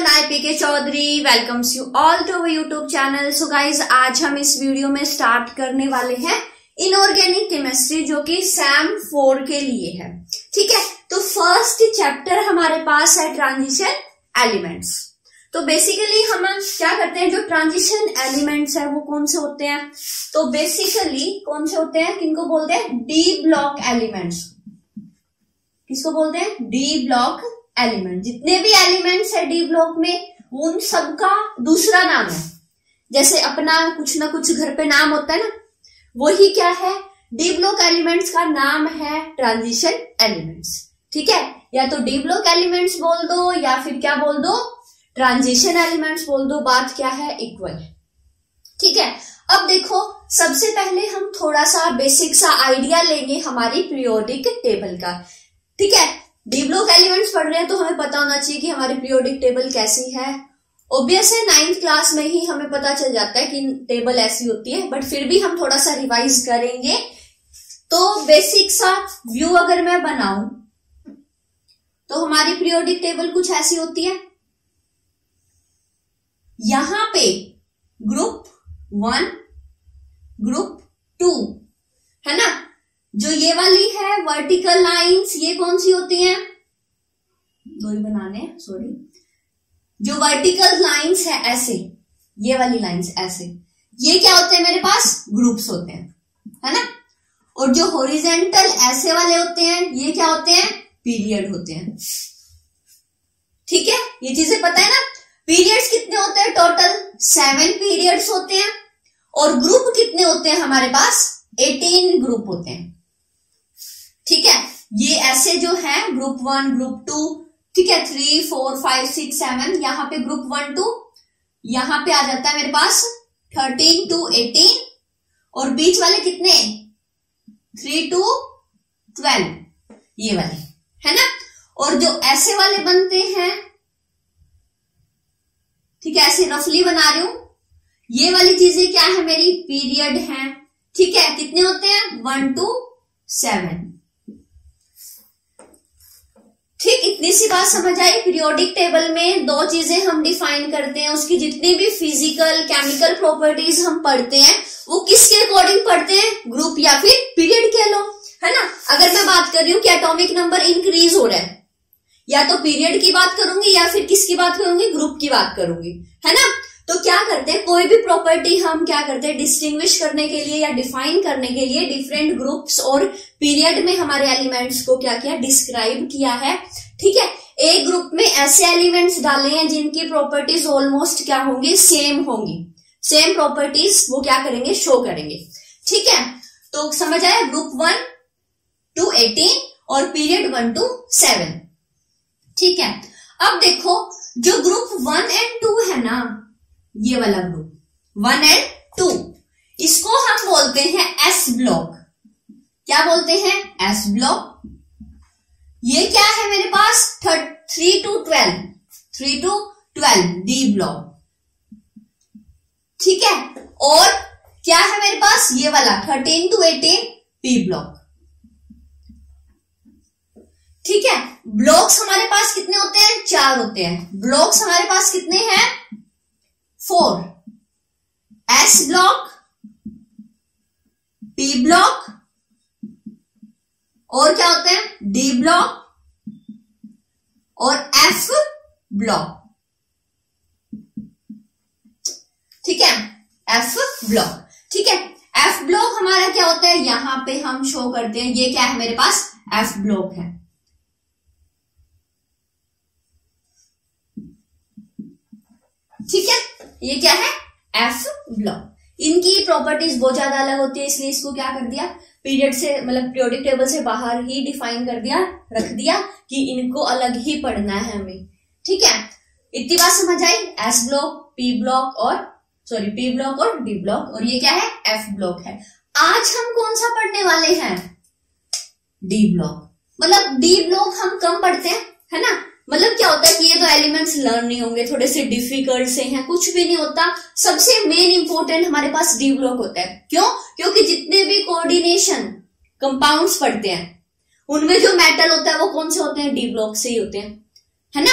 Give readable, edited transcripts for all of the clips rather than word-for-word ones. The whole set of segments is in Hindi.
everyone, I PK Chaudhary welcomes you all to our YouTube channel. So guys, आज हम इस वीडियो में स्टार्ट करने वाले हैं इनऑर्गेनिक केमिस्ट्री, जो कि सैम 4 के लिए है। ठीक है, तो फर्स्ट चैप्टर हमारे पास है ट्रांजिशन एलिमेंट्स। तो बेसिकली हम क्या करते हैं, जो ट्रांजिशन एलिमेंट्स है वो कौन से होते हैं, तो बेसिकली कौन से होते हैं, किनको बोलते हैं, डी ब्लॉक एलिमेंट्स। किसको बोलते हैं, डी ब्लॉक एलिमेंट। जितने भी एलिमेंट्स है डी ब्लॉक में, उन सबका दूसरा नाम है। जैसे अपना कुछ ना कुछ घर पे नाम होता है ना, वही क्या है, डी ब्लॉक एलिमेंट्स का नाम है ट्रांजिशन एलिमेंट्स। ठीक है, या तो डी ब्लॉक एलिमेंट्स बोल दो या फिर क्या बोल दो, ट्रांजिशन एलिमेंट्स बोल दो, बात क्या है, इक्वल है। ठीक है, अब देखो, सबसे पहले हम थोड़ा सा बेसिक सा आइडिया लेंगे हमारी पीरियोडिक टेबल का। ठीक है, डी ब्लॉक एलिमेंट्स पढ़ रहे हैं तो हमें पता होना चाहिए कि हमारी पीरियोडिक टेबल कैसी है। ऑब्वियस है, 9th क्लास में ही हमें पता चल जाता है कि टेबल ऐसी होती है, बट फिर भी हम थोड़ा सा रिवाइज करेंगे। तो बेसिक सा व्यू अगर मैं बनाऊं तो हमारी पीरियोडिक टेबल कुछ ऐसी होती है। यहां पे ग्रुप 1, ग्रुप 2 है ना। जो ये वाली है वर्टिकल लाइंस, ये कौन सी होती हैं, दो ही बनाने, सॉरी। जो वर्टिकल लाइंस है ऐसे, ये वाली लाइंस ऐसे, ये क्या होते हैं, मेरे पास ग्रुप्स होते हैं, है ना। और जो हॉरिजेंटल ऐसे वाले होते हैं, ये क्या होते हैं, पीरियड होते हैं। ठीक है, ये चीजें पता है ना। पीरियड्स कितने होते हैं, टोटल 7 पीरियड्स होते हैं। और ग्रुप कितने होते हैं हमारे पास, 18 ग्रुप होते हैं। ठीक है, ये ऐसे जो है ग्रुप 1, ग्रुप 2, ठीक है, 3, 4, 5, 6, 7, यहां पे ग्रुप 1, 2, यहां पे आ जाता है मेरे पास 13 to 18। और बीच वाले कितने, 3 to 12, ये वाले, है ना। और जो ऐसे वाले बनते हैं, ठीक है, ऐसे रफली बना रही हूं, ये वाली चीजें क्या है, मेरी पीरियड है। ठीक है, कितने होते हैं, 1 to 7। ठीक, इतनी सी बात समझ आई। पीरियोडिक टेबल में 2 चीजें हम डिफाइन करते हैं, उसकी जितनी भी फिजिकल केमिकल प्रॉपर्टीज हम पढ़ते हैं वो किसके अकॉर्डिंग पढ़ते हैं, ग्रुप या फिर पीरियड कह लो, है ना। अगर मैं बात कर रही हूँ कि एटॉमिक नंबर इंक्रीज हो रहा है, या तो पीरियड की बात करूंगी या फिर किसकी बात करूंगी, ग्रुप की बात करूंगी, है ना। तो क्या करते हैं, कोई भी प्रॉपर्टी हम क्या करते हैं, डिस्टिंग्विश करने के लिए या डिफाइन करने के लिए डिफरेंट ग्रुप्स और पीरियड में हमारे एलिमेंट्स को क्या किया, डिस्क्राइब किया है। ठीक है, एक ग्रुप में ऐसे एलिमेंट्स डाले हैं जिनकी प्रॉपर्टीज ऑलमोस्ट क्या होंगी, सेम होंगी, सेम प्रॉपर्टीज वो क्या करेंगे, शो करेंगे। ठीक है, तो समझ आया, ग्रुप 1 to 18 और पीरियड 1 to 7। ठीक है, अब देखो, जो ग्रुप 1 and 2 है ना, ये वाला ग्रुप 1 and 2, इसको हम बोलते हैं एस ब्लॉक। क्या बोलते हैं, एस ब्लॉक। ये क्या है मेरे पास, 3 to 12 डी ब्लॉक। ठीक है, और क्या है मेरे पास, ये वाला 13 to 18 पी ब्लॉक। ठीक है, ब्लॉक्स हमारे पास कितने होते हैं, 4 होते हैं। ब्लॉक्स हमारे पास कितने हैं, 4, एस ब्लॉक, पी ब्लॉक, और क्या होते हैं, डी ब्लॉक और एफ ब्लॉक। ठीक है, एफ ब्लॉक। ठीक है, एफ ब्लॉक हमारा क्या होता है, यहां पे हम शो करते हैं, ये क्या है मेरे पास, एफ ब्लॉक है। ठीक है, ये क्या है, एफ ब्लॉक। इनकी प्रॉपर्टीज बहुत ज्यादा अलग होती है, इसलिए इसको क्या कर दिया, पीरियड से मतलब पीरियोडिक टेबल से बाहर ही डिफाइन कर दिया, रख दिया कि इनको अलग ही पढ़ना है हमें। ठीक है, इतनी बात समझ आई, एस ब्लॉक, पी ब्लॉक और पी ब्लॉक और डी ब्लॉक, और ये क्या है, एफ ब्लॉक है। आज हम कौन सा पढ़ने वाले हैं, डी ब्लॉक। मतलब डी ब्लॉक हम कम पढ़ते हैं, है ना। मतलब क्या होता है कि ये तो एलिमेंट्स लर्न नहीं होंगे, थोड़े से डिफिकल्ट से हैं, कुछ भी नहीं होता। सबसे मेन इंपॉर्टेंट हमारे पास डी ब्लॉक होता है। क्यों, क्योंकि जितने भी कोऑर्डिनेशन कंपाउंड्स पढ़ते हैं उनमें जो मेटल होता है वो कौन से होते हैं, डी ब्लॉक से ही होते हैं, है ना।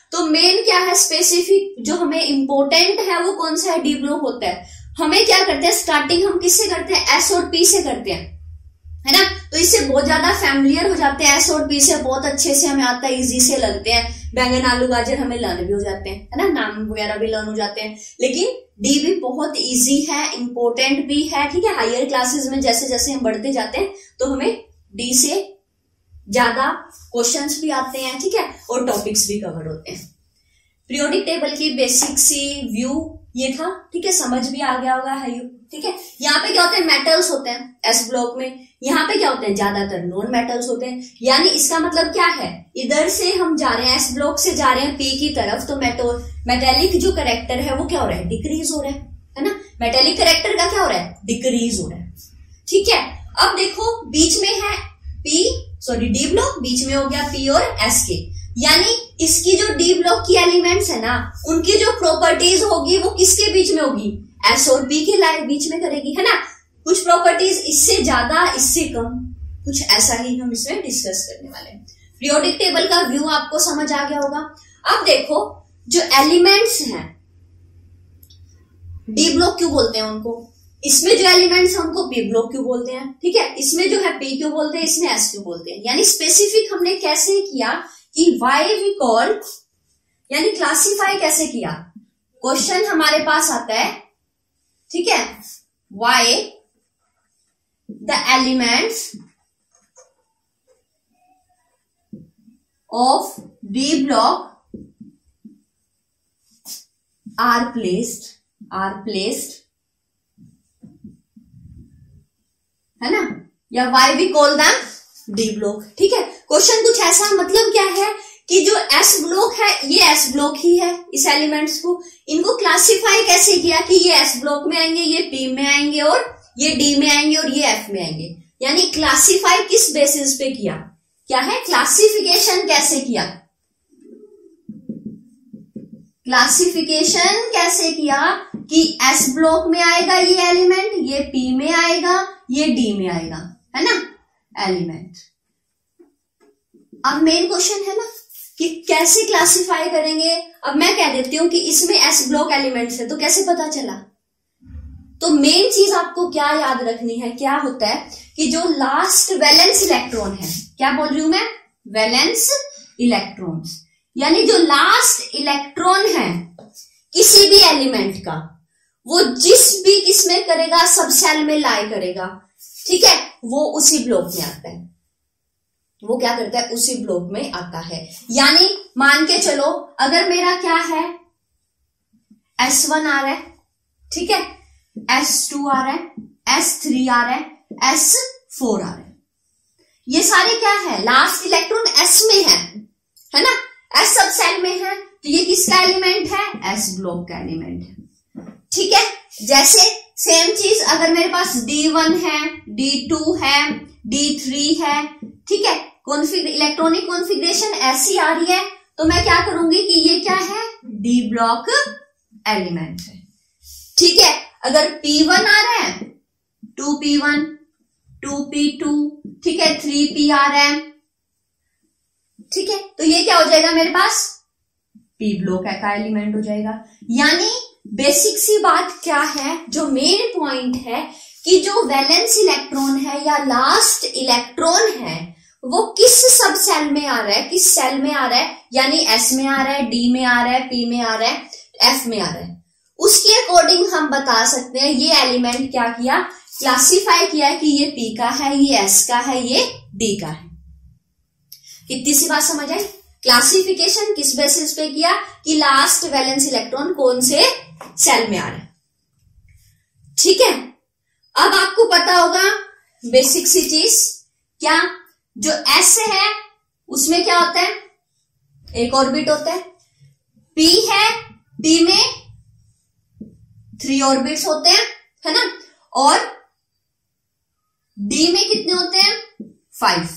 तो मेन क्या है, स्पेसिफिक जो हमें इंपॉर्टेंट है वो कौन सा है, डी ब्लॉक होता है। हमें क्या करते हैं, स्टार्टिंग हम किससे करते हैं, एस और पी से करते हैं, है ना। तो इससे बहुत ज्यादा फैमिलियर हो जाते हैं, एस और पी से बहुत अच्छे से हमें आता है, इजी से लगते हैं। बैंगन आलू गाजर हमें लर्न भी हो जाते हैं, है ना, नाम वगैरह भी लर्न हो जाते हैं। लेकिन डी भी बहुत इजी है, इंपॉर्टेंट भी है, ठीक है। हायर क्लासेस में जैसे जैसे हम बढ़ते जाते हैं तो हमें डी से ज्यादा क्वेश्चंस भी आते हैं, ठीक है, और टॉपिक्स भी कवर होते हैं। पीरियोडिक टेबल की बेसिक सी व्यू ये था, ठीक है, समझ भी आ गया होगा है, ठीक है। यहाँ पे क्या होते हैं, मेटल्स होते हैं एस ब्लॉक में। यहाँ पे क्या होते हैं, ज्यादातर नॉन मेटल्स होते हैं। यानी इसका मतलब क्या है, इधर से हम जा रहे हैं, एस ब्लॉक से जा रहे हैं पी की तरफ, तो मेटेलिक जो करेक्टर है वो क्या हो रहा है, डिक्रीज हो रहा है ना। मेटेलिक करेक्टर का क्या हो रहा है, डिक्रीज हो रहा है, ठीक है। अब देखो बीच में है डी ब्लॉक, बीच में हो गया पी और एस के। यानी इसकी जो डी ब्लॉक की एलिमेंट्स है ना, उनकी जो प्रॉपर्टीज होगी वो किसके बीच में होगी, एस और पी के बीच में करेगी, है ना। कुछ प्रॉपर्टीज इससे ज्यादा, इससे कम, कुछ ऐसा ही हम इसमें डिस्कस करने वाले हैं। पीरियोडिक टेबल का व्यू आपको समझ आ गया होगा। अब देखो जो एलिमेंट्स हैं, डी ब्लॉक क्यों बोलते हैं उनको, इसमें जो एलिमेंट्स हैं उनको पी ब्लॉक क्यों बोलते हैं, ठीक है। इसमें जो है पी क्यों बोलते हैं, इसमें एस क्यों बोलते हैं। यानी स्पेसिफिक हमने कैसे किया कि वाई वी कॉल, यानी क्लासिफाई कैसे किया। क्वेश्चन हमारे पास आता है, ठीक है, why the elements of D block are placed, है ना, या why we call them D block, ठीक है। क्वेश्चन कुछ ऐसा, मतलब क्या है कि जो एस ब्लॉक है ये एस ब्लॉक ही है, इस एलिमेंट्स को, इनको क्लासिफाई कैसे किया कि ये एस ब्लॉक में आएंगे, ये पी में आएंगे, और ये डी में आएंगे, और ये एफ में आएंगे। यानी क्लासिफाई किस बेसिस पे किया, क्या है, क्लासिफिकेशन कैसे किया, क्लासिफिकेशन कैसे किया कि एस ब्लॉक में आएगा ये एलिमेंट, ये पी में आएगा, ये डी में आएगा, है ना, एलिमेंट। अब मेन क्वेश्चन है ना कि कैसे क्लासिफाई करेंगे। अब मैं कह देती हूं कि इसमें एस ब्लॉक एलिमेंट्स है, तो कैसे पता चला। तो मेन चीज आपको क्या याद रखनी है, क्या होता है कि जो लास्ट वैलेंस इलेक्ट्रॉन है, क्या बोल रही हूं मैं, वैलेंस इलेक्ट्रॉन्स, यानी जो लास्ट इलेक्ट्रॉन है किसी भी एलिमेंट का, वो जिस भी किसमें करेगा, सब सेल में लाई करेगा, ठीक है, वो उसी ब्लॉक में आता है, वो क्या करता है, उसी ब्लॉक में आता है। यानी मान के चलो अगर मेरा क्या है, S1 आ रहा है, ठीक है, S2 आ रहा है, S3 आ रहा है, S4 आ रहा है, ये सारे क्या है, लास्ट इलेक्ट्रॉन S में है ना, S सब सेल में है, तो ये किसका एलिमेंट है, S ब्लॉक का एलिमेंट है, ठीक है। जैसे सेम चीज अगर मेरे पास D1 है, D2 है, D3 है, ठीक है, इलेक्ट्रॉनिक कॉन्फ़िगरेशन ऐसी आ रही है, तो मैं क्या करूंगी कि ये क्या है, डी ब्लॉक एलिमेंट है, ठीक है। अगर P1 आ रहा है, 2P1, 2P2, ठीक है, 3P आ रहा है, ठीक है, तो ये क्या हो जाएगा मेरे पास, पी ब्लॉक का एलिमेंट हो जाएगा। यानी बेसिक सी बात क्या है, जो मेन पॉइंट है कि जो वैलेंस इलेक्ट्रॉन है या लास्ट इलेक्ट्रॉन है वो किस सब सेल में आ रहा है, किस सेल में आ रहा है, यानी एस में आ रहा है, डी में आ रहा है, पी में आ रहा है, एफ में आ रहा है, उसके अकॉर्डिंग हम बता सकते हैं ये एलिमेंट क्या किया, क्लासिफाई किया कि ये पी का है, ये एस का है, ये डी का है। कितनी सी बात समझ आई। क्लासिफिकेशन किस बेसिस पे किया कि लास्ट वैलेंस इलेक्ट्रॉन कौन से सेल में आ रहा है, ठीक है। अब आपको पता होगा बेसिक सी चीज, क्या, जो एस है उसमें क्या होता है, एक ऑर्बिट होता है, पी है, पी में 3 ऑर्बिट्स होते हैं, है ना, और डी में कितने होते हैं, 5,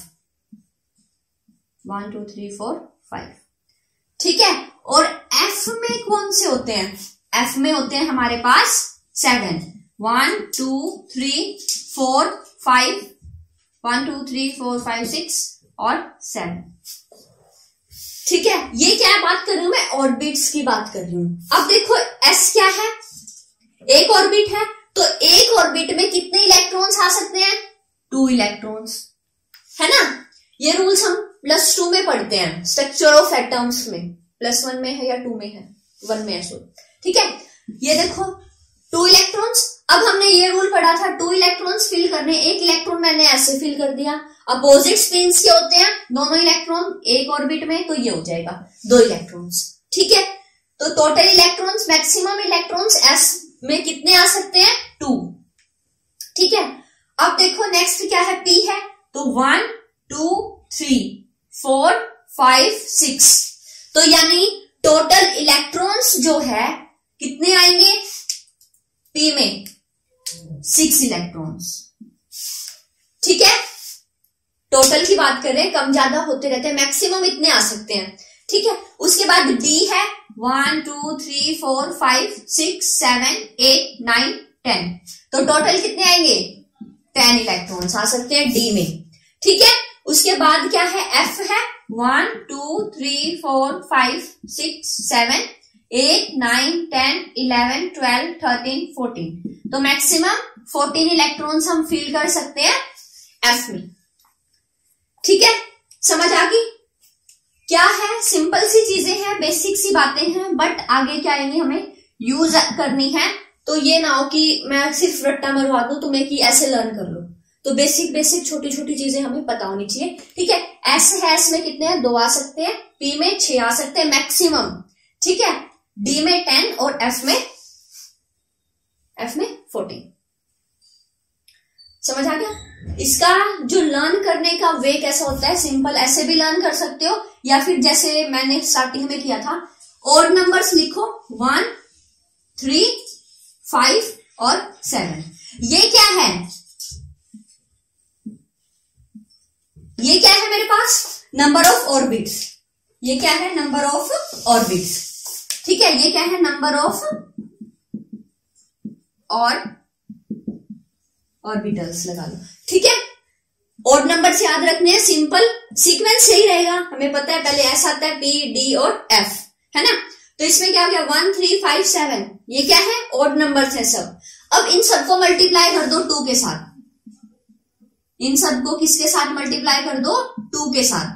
1 2 3 4 5, ठीक है। और एफ में कौन से होते हैं, एफ में होते हैं हमारे पास 7, 1 2 3 4 5, 1 2 3 4 5 6 और 7, ठीक है, ये क्या बात कर रही हूं मैं, ऑर्बिट्स की बात कर रही हूं। अब देखो एस क्या है, एक ऑर्बिट है, तो एक ऑर्बिट में कितने इलेक्ट्रॉन्स आ सकते हैं, 2 इलेक्ट्रॉन्स, है ना। ये रूल्स हम +2 में पढ़ते हैं, स्ट्रक्चर ऑफ एटम्स में, +1 में है या 2 में है, 1 में है सो, ठीक है। ये देखो 2 इलेक्ट्रॉन्स, अब हमने ये रूल पढ़ा था 2 इलेक्ट्रॉन्स फिल करने, एक इलेक्ट्रॉन मैंने ऐसे फिल कर दिया। अपोजिट स्पिन्स के होते हैं दोनों इलेक्ट्रॉन एक ऑर्बिट में, तो ये हो जाएगा 2 इलेक्ट्रॉन्स, ठीक है। तो total electrons, maximum electrons S में कितने आ सकते हैं, 2, ठीक है। अब देखो नेक्स्ट क्या है, पी है, तो 1 2 3 4 5 6, तो यानी टोटल इलेक्ट्रॉन्स जो है कितने आएंगे पी में, 6 इलेक्ट्रॉन्स, ठीक है। टोटल की बात कर रहे हैं, कम ज्यादा होते रहते हैं, मैक्सिमम इतने आ सकते हैं, ठीक है। उसके बाद डी है 1 2 3 4 5 6 7 8 9 10, तो टोटल कितने आएंगे, 10 इलेक्ट्रॉन्स आ सकते हैं डी में, ठीक है। उसके बाद क्या है, एफ है 1 2 3 4 5 6 7 8 9 10 11 12 13 14, तो मैक्सिमम 14 इलेक्ट्रॉन्स हम फिल कर सकते हैं एफ में, ठीक है। समझ आ गई, क्या है, सिंपल सी चीजें हैं, बेसिक सी बातें हैं, बट आगे क्या आएंगी हमें यूज करनी है, तो ये ना हो कि मैं सिर्फ रट्टा मरवा दूं तुम्हें कि ऐसे लर्न कर लो, तो बेसिक बेसिक छोटी छोटी चीजें हमें पता होनी चाहिए, ठीक है। एस है, एस में कितने हैं, 2 आ सकते हैं, पी में 6 आ सकते हैं मैक्सिमम, ठीक है, डी में 10 और एफ में 14। समझ आ गया। इसका जो लर्न करने का वे कैसा होता है, सिंपल ऐसे भी लर्न कर सकते हो, या फिर जैसे मैंने स्टार्टिंग में किया था, और नंबर्स लिखो 1 3 5 और 7। ये क्या है, ये क्या है मेरे पास, नंबर ऑफ ऑर्बिट्स, ये क्या है, नंबर ऑफ ऑर्बिट्स, ठीक है। ये क्या है, नंबर ऑफ ऑर्बिटल्स लगा लो, ठीक है। ऑड नंबर से याद रखने हैं, सिंपल सीक्वेंस सही रहेगा, हमें पता है पहले एस आता है, पी डी और एफ, है ना। तो इसमें क्या हो गया, 1 3 5 7, ये क्या है, ऑड नंबर्स है सब। अब इन सबको मल्टीप्लाई कर दो 2 के साथ, इन सबको किसके साथ मल्टीप्लाई कर दो, 2 के साथ,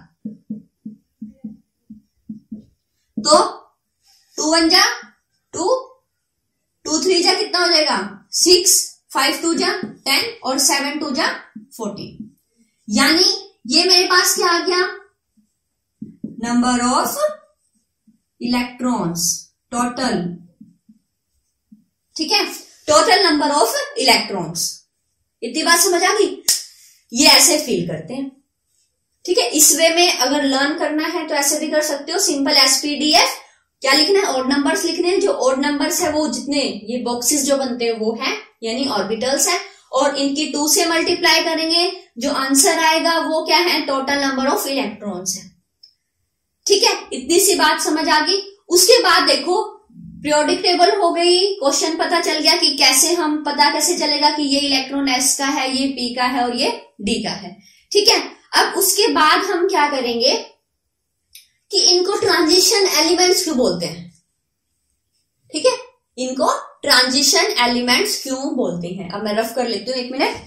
तो 2 1 जा 2, 2 3 जा कितना हो जाएगा 6, 5 2 जा 10 और 7 2 जा 14, यानी ये मेरे पास क्या आ गया, नंबर ऑफ इलेक्ट्रॉन्स टोटल, ठीक है, टोटल नंबर ऑफ इलेक्ट्रॉन्स। इतनी बात समझ आ गई, ये ऐसे फील करते हैं, ठीक है। इस वे में अगर लर्न करना है तो ऐसे भी कर सकते हो, सिंपल एसपीडीएफ, क्या लिखना है, ऑड नंबर्स लिखने हैं, जो ऑड नंबर्स है वो जितने ये बॉक्सेस जो बनते हैं वो है, यानी ऑर्बिटल्स है, और इनकी 2 से मल्टीप्लाई करेंगे, जो आंसर आएगा वो क्या है, टोटल नंबर ऑफ इलेक्ट्रॉन्स है, ठीक है। इतनी सी बात समझ आ गई। उसके बाद देखो पीरियोडिक टेबल हो गई, क्वेश्चन पता चल गया कि कैसे हम पता कैसे चलेगा कि ये इलेक्ट्रॉन एस का है, ये पी का है और ये डी का है, ठीक है। अब उसके बाद हम क्या करेंगे कि इनको ट्रांजिशन एलिमेंट्स क्यों बोलते हैं, ठीक है, इनको ट्रांजिशन एलिमेंट्स क्यों बोलते हैं। अब मैं रफ कर लेती हूं, 1 मिनट।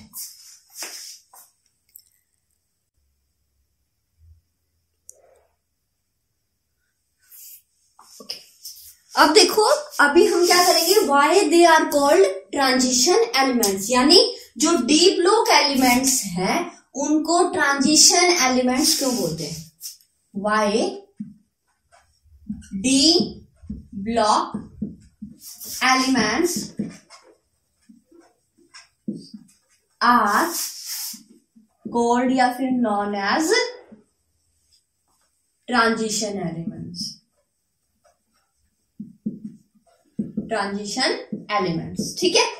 अब देखो, अभी हम क्या करेंगे, why they are called transition elements, यानी जो डी ब्लॉक एलिमेंट्स हैं उनको ट्रांजिशन एलिमेंट्स क्यों बोलते हैं। Why D block elements are called या फिर known as transition elements, transition elements, ठीक है।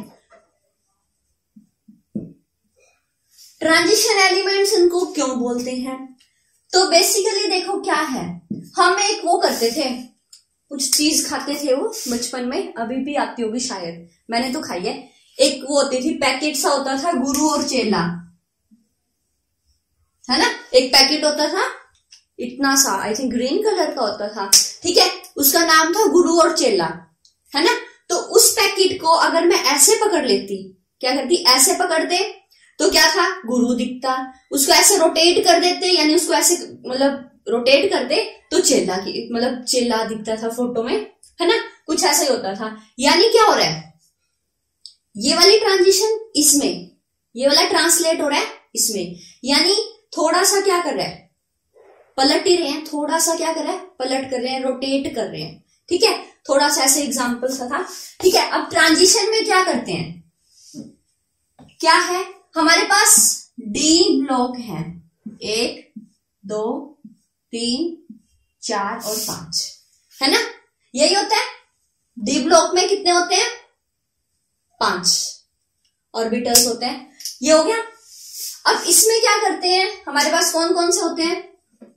ट्रांजिशन एलिमेंट्स इनको क्यों बोलते हैं, तो बेसिकली देखो क्या है, हम एक वो करते थे, कुछ चीज खाते थे वो बचपन में, अभी भी आती होगी शायद, मैंने तो खाई है, एक वो होती थी पैकेट सा होता था, गुरु और चेला, है ना, एक पैकेट होता था इतना सा, आई थिंक ग्रीन कलर का होता था, ठीक है, उसका नाम था गुरु और चेला, है ना। तो उस पैकेट को अगर मैं ऐसे पकड़ लेती, क्या करती, ऐसे पकड़ते तो क्या था, गुरु दिखता, उसको ऐसे रोटेट कर देते, यानी उसको ऐसे मतलब रोटेट करते तो चेला की मतलब चेला दिखता था फोटो में, है ना, कुछ ऐसा ही होता था। यानी क्या हो रहा है, ये वाली ट्रांजिशन इसमें, ये वाला ट्रांसलेट हो रहा है इसमें, यानी थोड़ा सा क्या कर रहा है, पलट ही रहे हैं, थोड़ा सा क्या कर रहा है, पलट कर रहे हैं, रोटेट कर रहे हैं, ठीक है, थोड़ा सा ऐसे एग्जाम्पल सा था, ठीक है। अब ट्रांजिशन में क्या करते हैं, क्या है हमारे पास, डी ब्लॉक है, 1 2 3 4 और 5, है ना, यही होता है। डी ब्लॉक में कितने होते हैं, 5 ऑर्बिटल्स होते हैं, ये हो गया। अब इसमें क्या करते हैं, हमारे पास कौन कौन से होते हैं,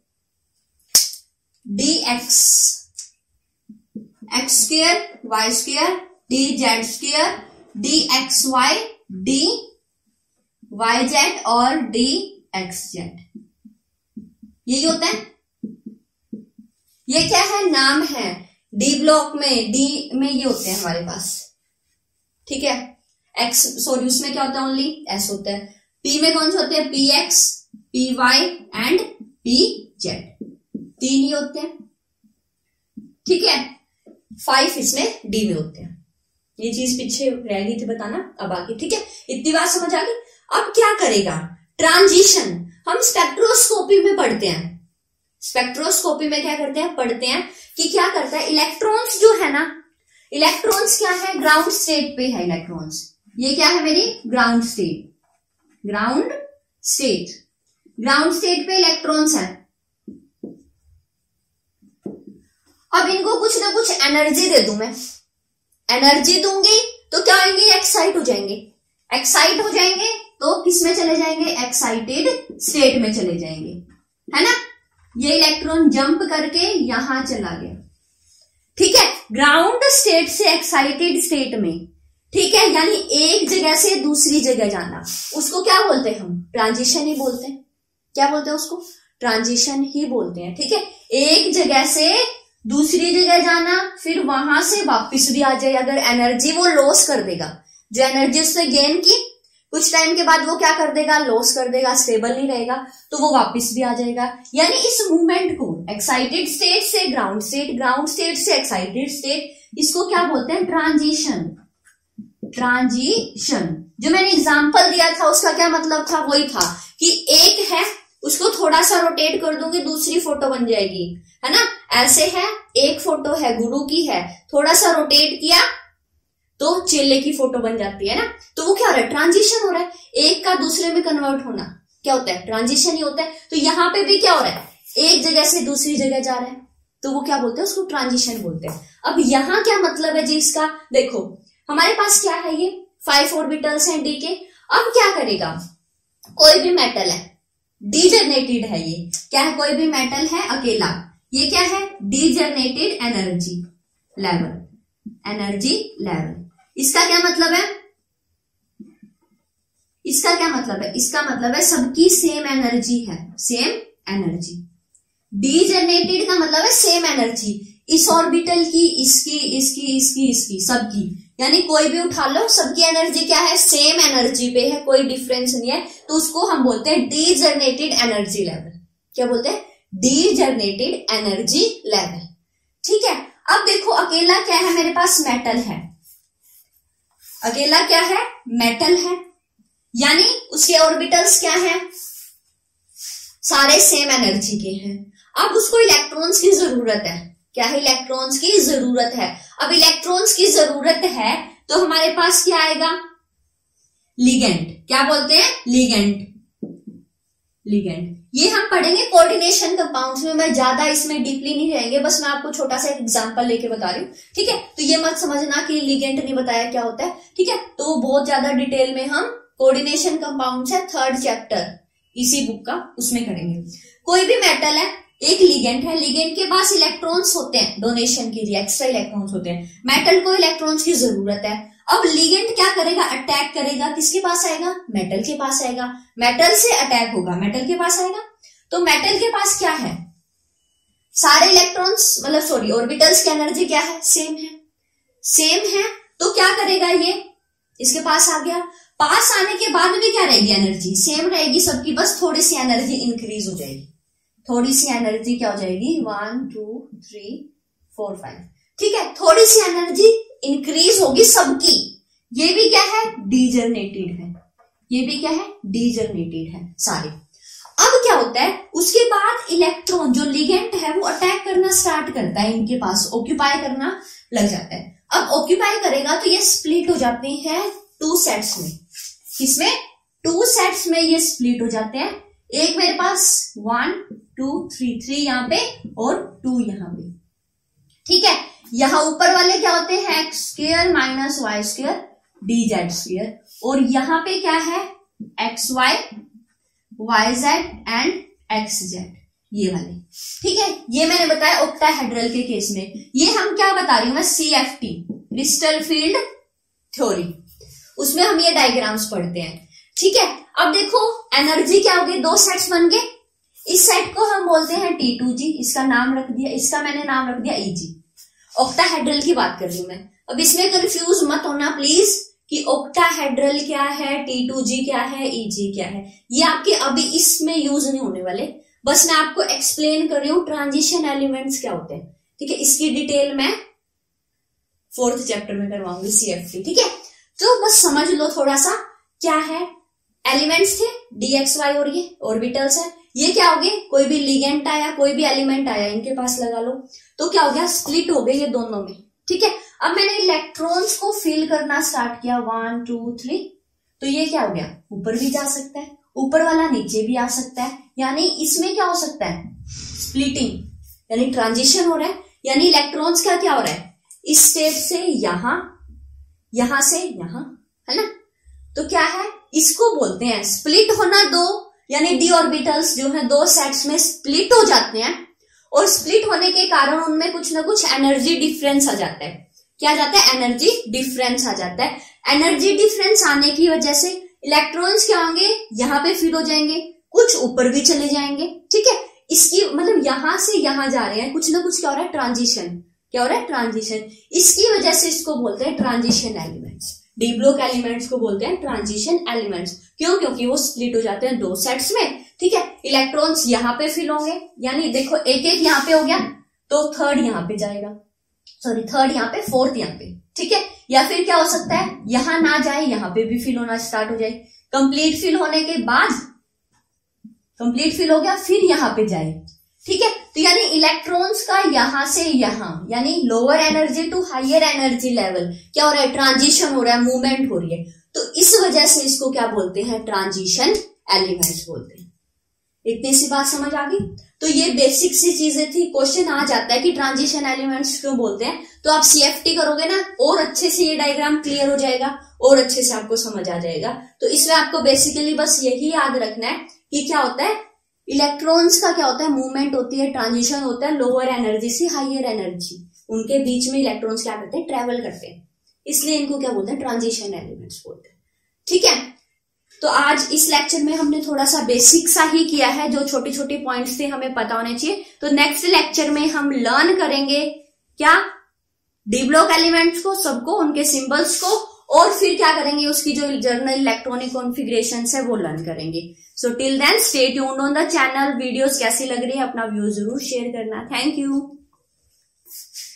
D X, X square, Y square, D Z square, D X Y, D Y Z और डी एक्स जेड, यही होता है। ये क्या है, नाम है, डी ब्लॉक में, डी में ये होते हैं हमारे पास, ठीक है। एक्स सॉरी उसमें क्या होता है, ओनली एस होता है। पी में कौन से होते हैं, P X, P Y and P Z, 3 ही होते हैं, ठीक है। 5 इसमें डी में होते हैं। ये चीज पीछे रह गई थी बताना, अब आगे, ठीक है, इतनी बात समझ आ गई। अब क्या करेगा, ट्रांजिशन हम स्पेक्ट्रोस्कोपी में पढ़ते हैं, स्पेक्ट्रोस्कोपी में क्या करते हैं, पढ़ते हैं कि क्या करता है, इलेक्ट्रॉन्स जो है ना, इलेक्ट्रॉन्स क्या है, ग्राउंड स्टेट पे है इलेक्ट्रॉन्स, ये क्या है मेरी ground state, ground state, ground state पे इलेक्ट्रॉन्स है। अब इनको कुछ ना कुछ एनर्जी दे दूं मैं, एनर्जी दूंगी तो क्या होंगे, एक्साइट हो जाएंगे, एक्साइट हो जाएंगे तो किस में चले जाएंगे, एक्साइटेड स्टेट में चले जाएंगे, है ना। ये इलेक्ट्रॉन जंप करके यहां चला गया, ठीक है, ग्राउंड स्टेट से एक्साइटेड स्टेट में, ठीक है, यानी एक जगह से दूसरी जगह जाना, उसको क्या बोलते हैं हम, ट्रांजिशन ही बोलते हैं। क्या बोलते हैं उसको, ट्रांजिशन ही बोलते हैं, ठीक है। एक जगह से दूसरी जगह जाना, फिर वहां से वापस भी आ जाए, अगर एनर्जी वो लॉस कर देगा, जो एनर्जी उसने गेन की, कुछ टाइम के बाद वो क्या कर देगा, लॉस कर देगा, स्टेबल नहीं रहेगा, तो वो वापस भी आ जाएगा। यानी इस मूवमेंट को एक्साइटेड स्टेट से ग्राउंड स्टेट, ग्राउंड स्टेट से एक्साइटेड स्टेट, इसको क्या बोलते हैं, ट्रांजिशन, ट्रांजिशन। जो मैंने एग्जांपल दिया था उसका क्या मतलब था, वही था कि एक है उसको थोड़ा सा रोटेट कर दूंगी, दूसरी फोटो बन जाएगी, है ना। ऐसे है, एक फोटो है गुरु की है, थोड़ा सा रोटेट किया तो चेले की फोटो बन जाती है ना। तो वो क्या हो रहा है, ट्रांजिशन हो रहा है, एक का दूसरे में कन्वर्ट होना क्या होता है, ट्रांजिशन ही होता है। तो यहाँ पे भी क्या हो रहा है, एक जगह से दूसरी जगह जा रहा है, तो वो क्या बोलते हैं, उसको ट्रांजिशन बोलते हैं। अब यहाँ क्या मतलब है जी इसका, देखो हमारे पास क्या है, ये 5 ऑर्बिटल्स हैं डी के। अब क्या करेगा, कोई भी मेटल है, डीजनरेटेड है, ये क्या है, कोई भी मेटल है अकेला, ये क्या है, degenerated energy level, energy level. इसका क्या मतलब है, इसका क्या मतलब है, इसका मतलब है सबकी सेम एनर्जी है, सेम एनर्जी। डीजनरेटेड का मतलब है सेम एनर्जी, इस ऑर्बिटल की, इसकी, इसकी, इसकी, इसकी, सबकी, यानी कोई भी उठा लो, सबकी एनर्जी क्या है, सेम एनर्जी पे है, कोई डिफरेंस नहीं है, तो उसको हम बोलते हैं डीजनरेटेड एनर्जी लेवल। क्या बोलते हैं, डीजनरेटेड एनर्जी लेवल, ठीक है। अब देखो अकेला क्या है, मेरे पास मेटल है, अकेला क्या है, मेटल है, यानी उसके ऑर्बिटल्स क्या है, सारे सेम एनर्जी के हैं। अब उसको इलेक्ट्रॉन्स की जरूरत है, क्या है, इलेक्ट्रॉन्स की जरूरत है। अब इलेक्ट्रॉन्स की जरूरत है तो हमारे पास क्या आएगा, लिगेंड। क्या बोलते हैं, लिगेंड, लिगेंड। ये हम पढ़ेंगे कोऑर्डिनेशन कंपाउंड्स में, मैं ज्यादा इसमें डीपली नहीं जाएंगे, बस मैं आपको छोटा सा एक एग्जांपल लेके बता रही हूँ, ठीक है। तो ये मत समझना कि लिगेंड नहीं बताया क्या होता है, ठीक है। तो बहुत ज्यादा डिटेल में हम कोऑर्डिनेशन कंपाउंड्स है 3rd चैप्टर इसी बुक का, उसमें करेंगे। कोई भी मेटल है, एक लिगेंड है, लिगेंड के पास इलेक्ट्रॉन्स होते हैं डोनेशन के लिए, एक्स्ट्रा इलेक्ट्रॉन्स होते हैं, मेटल को इलेक्ट्रॉन्स की जरूरत है। अब लिगेंड क्या करेगा, अटैक करेगा, किसके पास आएगा, मेटल के पास आएगा, मेटल से अटैक होगा, मेटल के पास आएगा। तो मेटल के पास क्या है, सारे इलेक्ट्रॉन्स मतलब सॉरी ऑर्बिटल्स की एनर्जी क्या है, सेम है। तो क्या करेगा ये, इसके पास आ गया, पास आने के बाद भी क्या रहेगी, एनर्जी सेम रहेगी सबकी, बस थोड़ी सी एनर्जी इंक्रीज हो जाएगी, थोड़ी सी एनर्जी क्या हो जाएगी 1 2 3 4 5, ठीक है, थोड़ी सी एनर्जी इंक्रीज होगी सबकी। ये भी क्या है, डीजनरेटेड है, ये भी क्या है, डीजनरेटेड है सारे। अब क्या होता है, उसके बाद इलेक्ट्रॉन जो लिगेंड है वो अटैक करना स्टार्ट करता है, इनके पास ऑक्यूपाई करना लग जाता है। अब ऑक्यूपाई करेगा तो ये स्प्लिट हो जाते हैं 2 सेट्स में, किसमें, 2 सेट्स में ये स्प्लिट हो जाते हैं। एक मेरे पास 1 2 3 यहाँ पे और 2 यहाँ पे, ठीक है। यहाँ ऊपर वाले क्या होते हैं, X square minus Y square dz square, और यहाँ पे क्या है, X Y Y Z and X Z, ये वाले, ठीक है। ये मैंने बताया ऑक्टाहेड्रल के केस में। ये हम क्या बता रही हूं मैं, CFT क्रिस्टल फील्ड थ्योरी, उसमें हम ये डायग्राम्स पढ़ते हैं, ठीक है। अब देखो एनर्जी क्या हो गई, 2 सेट्स बन गए, इस सेट को हम बोलते हैं T2G, इसका नाम रख दिया, इसका मैंने नाम रख दिया EG। ऑक्टाहेड्रल की बात कर रही हूं मैं, अब इसमें कंफ्यूज मत होना प्लीज कि ऑक्टाहेड्रल क्या है, T2G क्या है, EG क्या है, ये आपके अभी इसमें यूज नहीं होने वाले, बस मैं आपको एक्सप्लेन कर रही हूँ ट्रांजिशन एलिमेंट्स क्या होते हैं, ठीक है। इसकी डिटेल मैं 4th चैप्टर में करवाऊंगी CFT, ठीक है। तो बस समझ लो थोड़ा सा क्या है, एलिमेंट्स थे DXY और ये ऑर्बिटल्स है, ये क्या हो गए, कोई भी लिगेंड आया, कोई भी एलिमेंट आया, इनके पास लगा लो, तो क्या हो गया, स्प्लिट हो गए ये दोनों में, ठीक है। अब मैंने इलेक्ट्रॉन्स को फिल करना स्टार्ट किया 1 2 3, तो ये क्या हो गया, ऊपर भी जा सकता है, ऊपर वाला नीचे भी आ सकता है, यानी इसमें क्या हो सकता है, स्प्लिटिंग, यानी ट्रांजिशन हो रहा है, यानी इलेक्ट्रॉन्स का क्या हो रहा है, इस स्टेट से यहां, यहां से यहां, है ना। तो क्या है, इसको बोलते हैं स्प्लिट होना, 2 यानी डी ऑर्बिटल्स जो है 2 सेट्स में स्प्लिट हो जाते हैं, और स्प्लिट होने के कारण उनमें कुछ ना कुछ एनर्जी डिफरेंस आ जाता है। क्या जाता है, एनर्जी डिफरेंस आ जाता है। एनर्जी डिफरेंस आने की वजह से इलेक्ट्रॉन्स क्या होंगे, यहाँ पे फिल हो जाएंगे, कुछ ऊपर भी चले जाएंगे, ठीक है। इसकी मतलब यहां से यहां जा रहे हैं, कुछ ना कुछ क्या हो रहा है, ट्रांजिशन, क्या हो रहा है, ट्रांजिशन। इसकी वजह से इसको बोलते हैं transition elements, D block elements को बोलते हैं ट्रांजिशन एलिमेंट्स। क्यों, क्योंकि वो स्प्लिट हो जाते हैं 2 सेट्स में, ठीक है। इलेक्ट्रॉन्स यहाँ पे फिल होंगे, यानी देखो एक एक यहाँ पे हो गया, तो 3rd यहाँ पे जाएगा, सॉरी 3rd यहाँ पे, 4th यहाँ पे, ठीक है। या फिर क्या हो सकता है, यहां ना जाए, यहाँ पे भी फिल होना स्टार्ट हो जाए, कंप्लीट फिल होने के बाद, कंप्लीट फिल हो गया, फिर यहाँ पे जाए, ठीक है। तो यानी इलेक्ट्रॉन्स का यहां से यहां, यानी lower energy to higher energy level क्या हो रहा है, ट्रांजिशन हो रहा है, मूवमेंट हो रही है, तो इस वजह से इसको क्या बोलते हैं, ट्रांजिशन एलिमेंट्स बोलते हैं। इतनी सी बात समझ आ गई। तो ये बेसिक सी चीजें थी। क्वेश्चन आ जाता है कि ट्रांजिशन एलिमेंट्स क्यों बोलते हैं, तो आप CFT करोगे ना, और अच्छे से ये डायग्राम क्लियर हो जाएगा और अच्छे से आपको समझ आ जाएगा। तो इसमें आपको बेसिकली बस यही याद रखना है कि क्या होता है, इलेक्ट्रॉन्स का क्या होता है, मूवमेंट होती है, ट्रांजिशन होता है लोअर एनर्जी से हायर एनर्जी, उनके बीच में इलेक्ट्रॉन्स क्या करते हैं, ट्रेवल करते हैं, इसलिए इनको क्या बोलते हैं, ट्रांजिशन एलिमेंट्स बोलते हैं, ठीक है। तो आज इस लेक्चर में हमने थोड़ा सा बेसिक सा ही किया है, जो छोटे छोटे पॉइंट्स थे हमें पता होने चाहिए। तो नेक्स्ट लेक्चर में हम लर्न करेंगे क्या, डी ब्लॉक एलिमेंट्स को, सबको, उनके सिंबल्स को, और फिर क्या करेंगे, उसकी जो जर्नल इलेक्ट्रॉनिक कॉन्फ़िगरेशंस है वो लर्न करेंगे। So till then stay tuned on the channel. Videos कैसी लग रही है अपना व्यू जरूर शेयर करना। Thank you.